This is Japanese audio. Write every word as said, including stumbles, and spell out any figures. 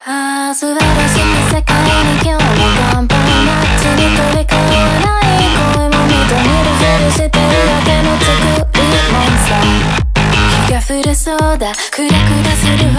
ああ、素晴らしき世界に今日も乾杯。街に飛び交わない声も認めるふりしてるだけの作りもんさ。日が降れそうだ、クラクラする